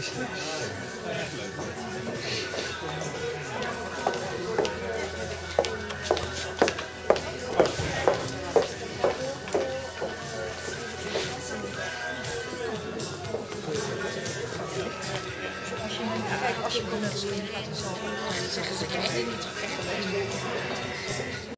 Als je komt, dan zeggen ze, krijg je niet echt.